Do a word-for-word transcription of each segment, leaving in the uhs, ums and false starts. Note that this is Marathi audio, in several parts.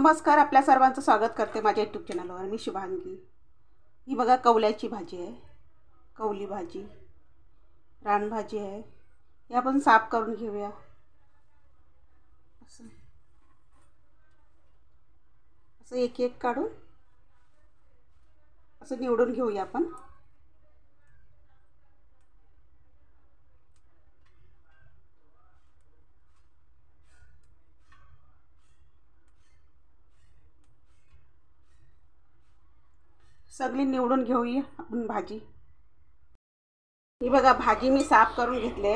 नमस्कार, आपल्या सर्वांचं स्वागत करते माझ्या यूट्यूब चॅनलवर। मी शुभांगी। ही बघा कवल्याची भाजी आहे, कवली भाजी, रानभाजी आहे। हे आपण साफ करून घेऊया। असं असं एक एक काढून असं निवडून घेऊया आपण। सगळी निवडून घेऊया आपण भाजी। ही बघा भाजी मी साफ करून घेतले,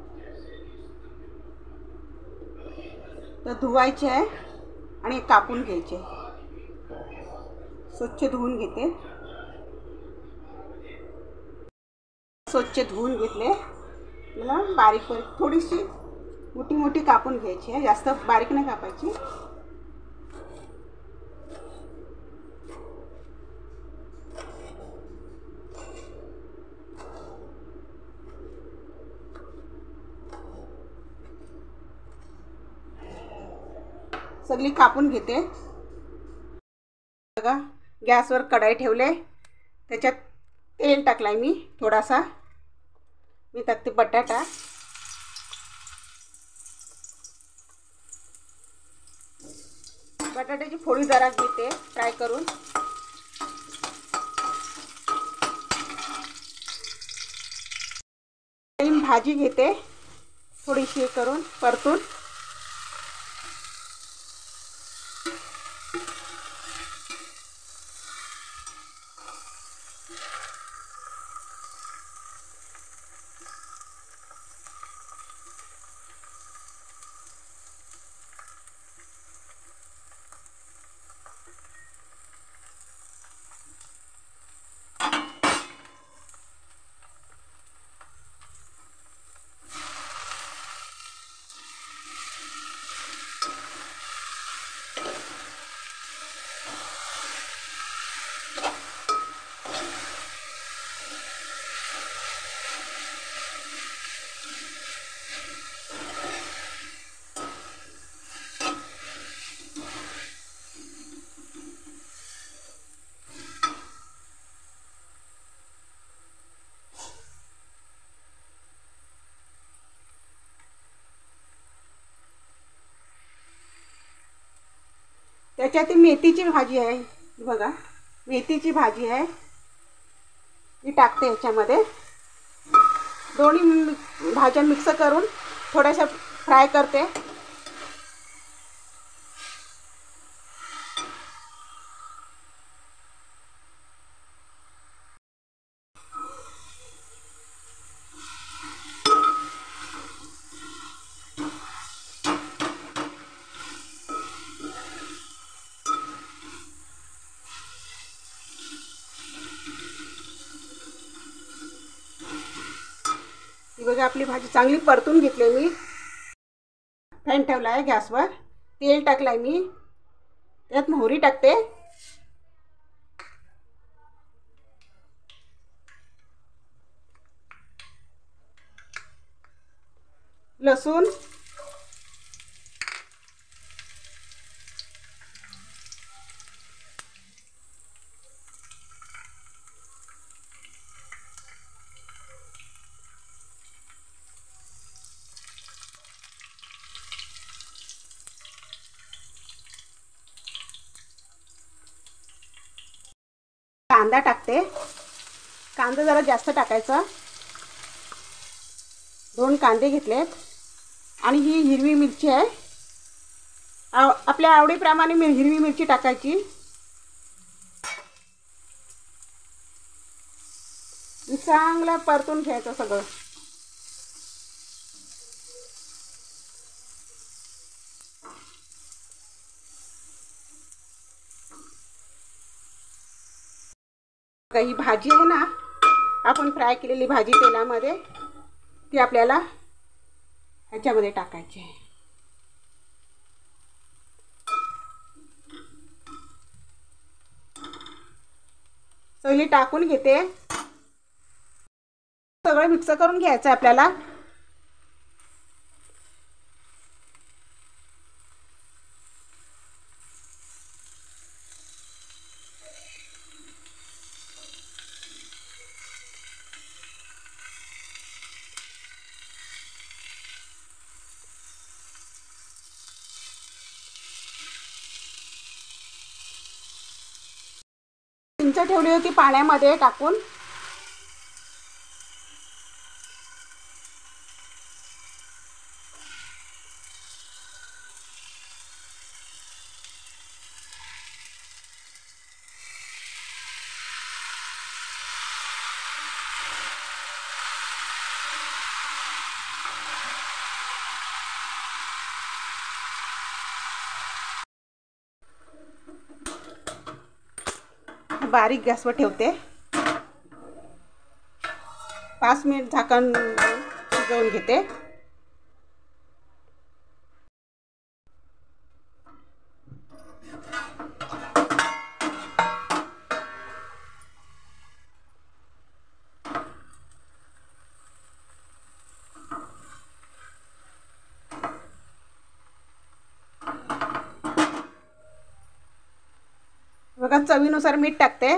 तर धुवायची आहे आणि कापून घ्यायची आहे। स्वच्छ धुवून घेते, स्वच्छ धुवून घेतले। मला बारीक बारीक थोडीशी मोठी मोठी कापून घ्यायची आहे, जास्त बारीक नाही कापायची। सगळी कापून घेते। बघा गॅसवर कढई ठेवले, त्याच्यात तेल टाकलाय मी थोडासा। मी टाकते बटाटा, बटाट्याची फोडी जरा घेते फ्राय करून। भाजी घेते थोडीशी करून परतून। त्याच्यात मेथीची भाजी आहे, बघा मेथीची भाजी आहे, मी टाकते याच्यामध्ये। दोन्ही भाज्या मिक्स करून थोड्याशा फ्राय करते। बघा आपली भाजी चांगली परतून घेतली। मी पॅन ठेवला आहे गॅसवर, तेल टाकलाय मी, त्यात मोहरी टाकते, लसूण, कांदा टाकते। कांदा जरा जास्त टाकायचा, दोन कांदे घेतलेत। आणि ही हिरवी मिरची आहे, आपल्या आवडीप्रमाणे मी हिरवी मिरची टाकायची। चांगलं परतून घ्यायचं सगळं। ही भाजी आहे ना, आपण फ्राय केलेली भाजी तेलामध्ये, ती आपल्याला ह्याच्यामध्ये टाकायची आहे। सगळी टाकून घेते, सगळं मिक्स करून घ्यायचं आपल्याला। चिंच ठेवली होती पाण्यामध्ये टाकून. बारीक गॅसवर ठेवते. पाच मिनिट झाकण शिजवून घेते. बघा चवीनुसार मीठ टाकते.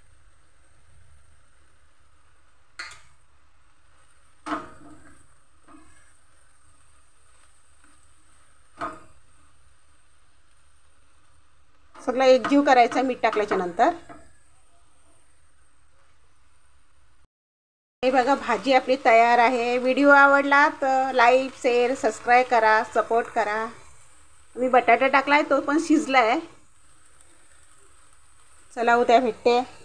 सगळं एकजीव करायचं मीठ टाकल्याच्या नंतर. हे बघा भाजी आपली तयार आहे. व्हिडिओ आवडला तर लाईक शेअर सबस्क्राईब करा, सपोर्ट करा. मी बटाटा टाकलाय तो पण शिजलाय. चला उद्या भेटते.